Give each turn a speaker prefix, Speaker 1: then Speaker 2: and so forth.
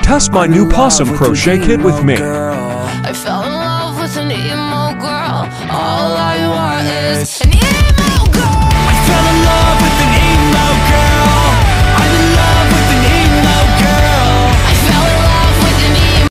Speaker 1: Test my new Possum crochet kit with me.
Speaker 2: I fell in love with an emo girl. All I want is an emo